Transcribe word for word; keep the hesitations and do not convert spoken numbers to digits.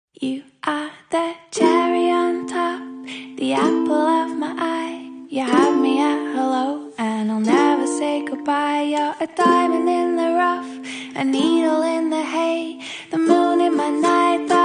You are the cherry on top, the apple of my eye. You have me at hello, and I'll never say goodbye. You're a diamond in the rough, a needle in the hay, the moon in my night.